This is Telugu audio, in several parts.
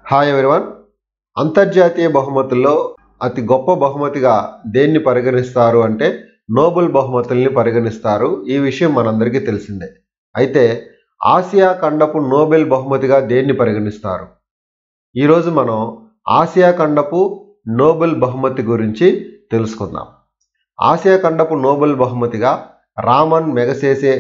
Hi everyone. అంతర్జాతీయ బహుమతుల్లో అతి గొప్ప బహుమతిగా దేన్ని పరిగణిస్తారు అంటే నోబెల్ బహుమతుల్ని పరిగణిస్తారు. ఈ విషయం మనందరికీ తెలిసిందే. అయితే ఆసియా ఖండపు నోబెల్ బహుమతిగా దేన్ని పరిగణిస్తారు? ఈరోజు మనం ఆసియా ఖండపు నోబెల్ బహుమతి గురించి తెలుసుకుందాం. ఆసియా ఖండపు నోబెల్ బహుమతిగా రామన్ మెగసేసే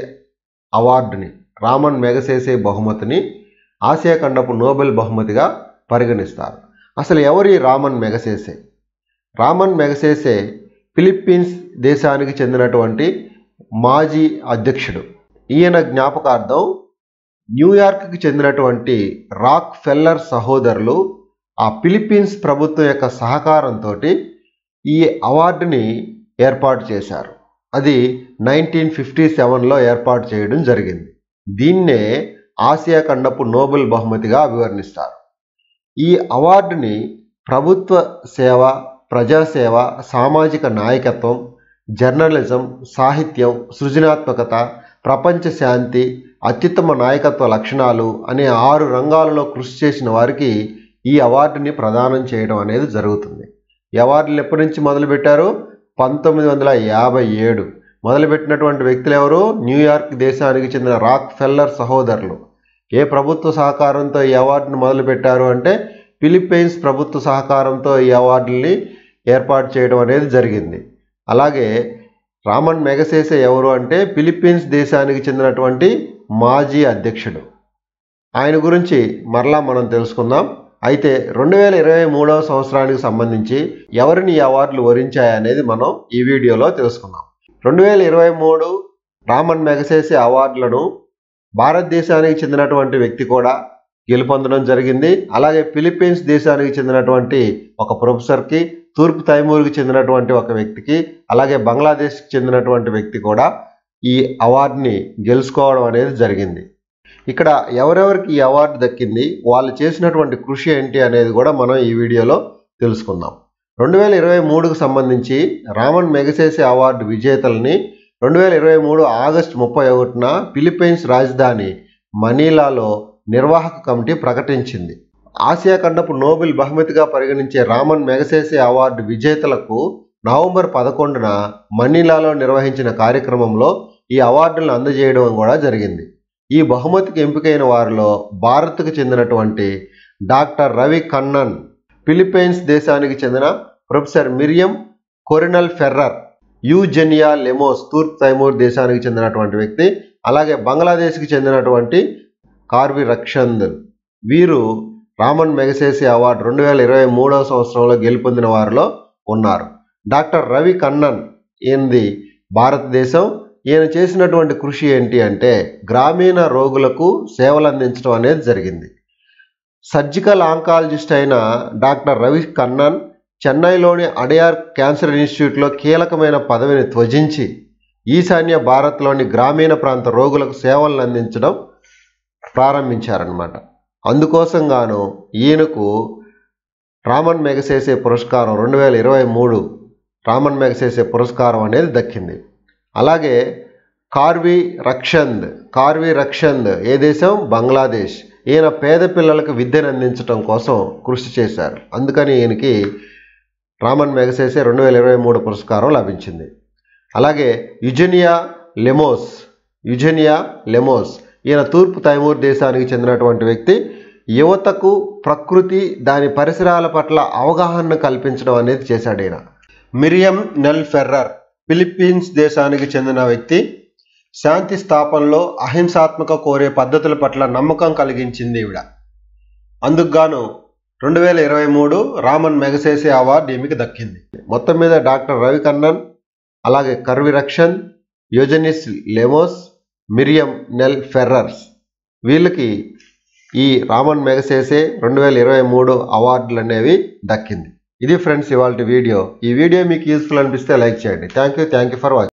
బహుమతిని ఆసియా ఖండపు నోబెల్ బహుమతిగా పరిగణిస్తారు. అసలు ఎవరి Ramon Magsaysay? Ramon Magsaysay Philippines దేశానికి చెందినటువంటి మాజీ అధ్యక్షుడు. ఈయన జ్ఞాపకార్థం న్యూయార్క్కి చెందినటువంటి రాక్ ఫెల్లర్ సహోదరులు ఆ ఫిలిప్పీన్స్ ప్రభుత్వం యొక్క సహకారంతో ఈ అవార్డుని ఏర్పాటు చేశారు. అది 1957లో ఏర్పాటు చేయడం జరిగింది. దీన్నే ఆసియా ఖండపు నోబెల్ బహుమతిగా అభివర్ణిస్తారు. ఈ అవార్డుని ప్రభుత్వ సేవ, ప్రజాసేవ, సామాజిక నాయకత్వం, జర్నలిజం, సాహిత్యం, సృజనాత్మకత, ప్రపంచ శాంతి, అత్యుత్తమ నాయకత్వ లక్షణాలు అనే 6 రంగాలలో కృషి చేసిన వారికి ఈ అవార్డుని ప్రదానం చేయడం అనేది జరుగుతుంది. ఈ అవార్డులు ఎప్పటి నుంచి మొదలుపెట్టారు? 1957 మొదలుపెట్టినటువంటి వ్యక్తులు ఎవరు? న్యూయార్క్ దేశానికి చెందిన రాక్ ఫెల్లర్ సహోదరులు. ఏ ప్రభుత్వ సహకారంతో ఈ అవార్డుని మొదలుపెట్టారు అంటే ఫిలిప్పీన్స్ ప్రభుత్వ సహకారంతో ఈ అవార్డుల్ని ఏర్పాటు చేయడం అనేది జరిగింది. అలాగే రామన్ మెగసేసే ఎవరు అంటే ఫిలిప్పీన్స్ దేశానికి చెందినటువంటి మాజీ అధ్యక్షుడు. ఆయన గురించి మరలా మనం తెలుసుకుందాం. అయితే 2023వ సంవత్సరానికి సంబంధించి ఎవరిని ఈ అవార్డులు వరించాయనేది మనం ఈ వీడియోలో తెలుసుకుందాం. 2023 రామన్ మెగసేసే అవార్డులను భారతదేశానికి చెందినటువంటి వ్యక్తి కూడా గెలుపొందడం జరిగింది. అలాగే ఫిలిప్పీన్స్ దేశానికి చెందినటువంటి ఒక ప్రొఫెసర్కి, తూర్పు తైమూర్కి చెందినటువంటి ఒక వ్యక్తికి, అలాగే బంగ్లాదేశ్కి చెందినటువంటి వ్యక్తి కూడా ఈ అవార్డుని గెలుచుకోవడం అనేది జరిగింది. ఇక్కడ ఎవరెవరికి ఈ అవార్డు దక్కింది, వాళ్ళు చేసినటువంటి కృషి ఏంటి అనేది కూడా మనం ఈ వీడియోలో తెలుసుకుందాం. 2023కు సంబంధించి రామన్ మెగసేసే అవార్డు విజేతల్ని 2023 ఆగస్టు 31న ఫిలిప్పీన్స్ రాజధాని మనీలాలో నిర్వాహక కమిటీ ప్రకటించింది. ఆసియా ఖండపు నోబెల్ బహుమతిగా పరిగణించే రామన్ మెగసేసే అవార్డు విజేతలకు నవంబర్ 11న మనీలాలో నిర్వహించిన కార్యక్రమంలో ఈ అవార్డులను అందజేయడం కూడా జరిగింది. ఈ బహుమతికి ఎంపికైన వారిలో భారత్కు చెందినటువంటి డాక్టర్ రవి కన్నన్, ఫిలిప్పీన్స్ దేశానికి చెందిన ప్రొఫెసర్ మిరియం కొరినల్ ఫెర్రర్, యూజెనియా లెమోస్ తూర్పు తైమూర్ దేశానికి చెందినటువంటి వ్యక్తి, అలాగే బంగ్లాదేశ్కి చెందినటువంటి కార్వి రక్షంద్, వీరు రామన్ మెగసేసే అవార్డు 2023వ సంవత్సరంలో గెలుపొందిన వారిలో ఉన్నారు. డాక్టర్ రవి కన్నన్ ఈయనది భారతదేశం. ఈయన చేసినటువంటి కృషి ఏంటి అంటే గ్రామీణ రోగులకు సేవలు అందించడం అనేది జరిగింది. సర్జికల్ ఆంకాలజిస్ట్ అయిన డాక్టర్ రవి కన్నన్ చెన్నైలోని అడయార్ క్యాన్సర్ ఇన్స్టిట్యూట్లో కీలకమైన పదవిని త్యజించి ఈశాన్య భారత్లోని గ్రామీణ ప్రాంత రోగులకు సేవలను అందించడం ప్రారంభించారన్నమాట. అందుకోసం గాను ఈయనకు రామన్ మెగసేసే పురస్కారం 2023 రామన్ మెగసేసే పురస్కారం అనేది దక్కింది. అలాగే కార్వి రక్షంద్ ఏ దేశం? బంగ్లాదేశ్. ఈయన పేద పిల్లలకు విద్యను అందించడం కోసం కృషి చేశారు. అందుకని ఈయనకి రామన్ మెగసేసే 2023 పురస్కారం లభించింది. అలాగే యుజెనియా లెమోస్ ఈయన తూర్పు తైమూర్ దేశానికి చెందినటువంటి వ్యక్తి. యువతకు ప్రకృతి, దాని పరిసరాల పట్ల అవగాహన కల్పించడం అనేది చేశాడు ఈయన. మిరియం నెల్ ఫెర్రర్ ఫిలిప్పీన్స్ దేశానికి చెందిన వ్యక్తి. శాంతి స్థాపనలో అహింసాత్మక కోరే పద్ధతుల పట్ల నమ్మకం కలిగించింది ఈవిడ. అందుకు గాను 2023 రామన్ మెగసేసే అవార్డు ఈమెకి దక్కింది. మొత్తం మీద డాక్టర్ రవి కన్నన్, అలాగే కర్వి రక్షన్, యోజెనిస్ లెమోస్, మిరియం నెల్ ఫెర్రర్స్, వీళ్ళకి ఈ రామన్ మెగసేసే 2023 అవార్డులు అనేవి దక్కింది. ఇది ఫ్రెండ్స్ ఇవాల్టి వీడియో. ఈ వీడియో మీకు యూస్ఫుల్ అనిపిస్తే లైక్ చేయండి. Thank you for watching.